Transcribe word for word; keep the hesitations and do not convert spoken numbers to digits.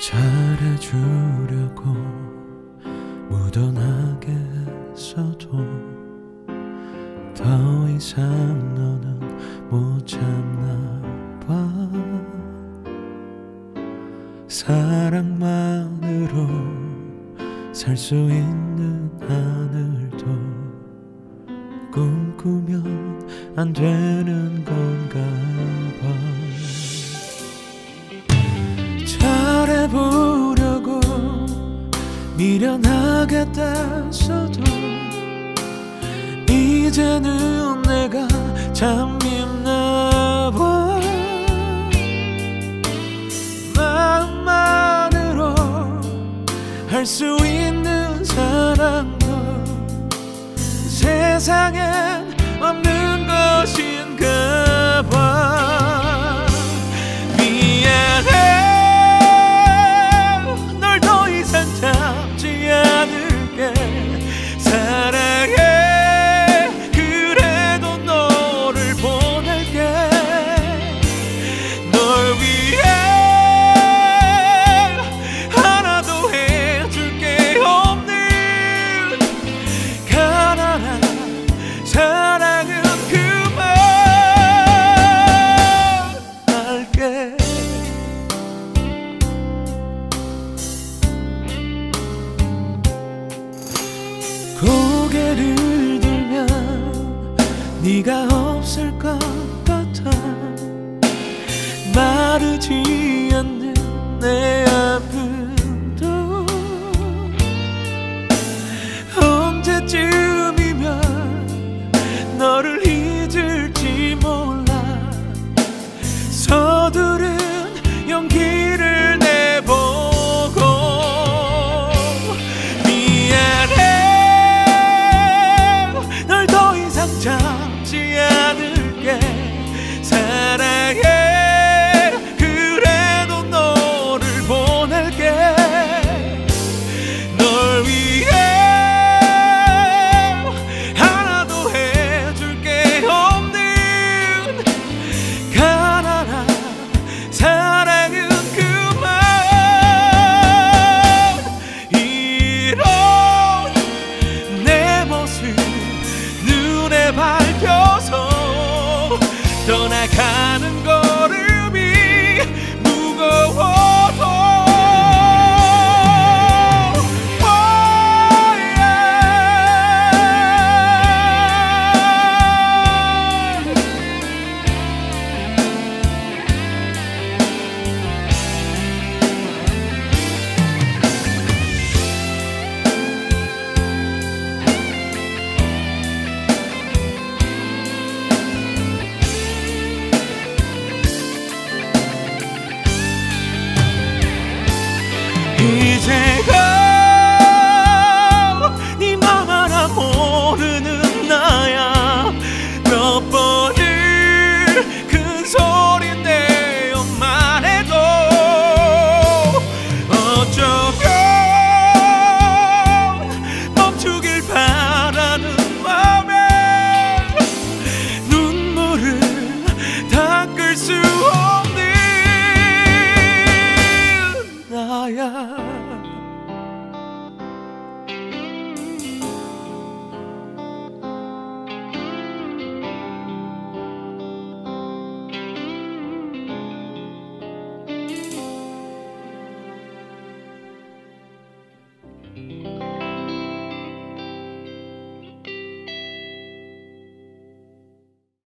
잘해주려고 묻어나게 했어도 더 이상 너는 못 참나봐. 사랑만으로 살 수 있는 하늘도 꿈꾸면 안 되는 건가 봐. 잘해보려고 미련하겠다서도 이제는 내가 참 밉나봐. 마음만으로 할 수 있는 사랑도 세상엔 없는 것인가 봐. 미안해, 널 더 이상 참지 않을게. 사랑해, 그래도 너를 보낼게. 널 위해 하나도 해줄 게 없는 가난한 사랑은 그만할게. 고개를 들면 네가 없을 것 같아. 마르지 않는 내 아픔도 언제쯤이면 너를 잊을지 몰라. 서두른 용기를 내보고 미안해, 널 더 이상 참지 않을게. 사랑해, 그래도 너를 보낼게. 널 위해 하나도 해줄 게 없는 가난한 사랑은 그만. 이런 내 모습 눈에 밟혀서 떠나가는 걸음이 무거워도 oh 이제가 네 맘 하나 모르는 나야. 몇 번을 큰 소리 내어만 해도 어쩌면 멈추길 바라는 맘에 눈물을 닦을 수 없는 나야.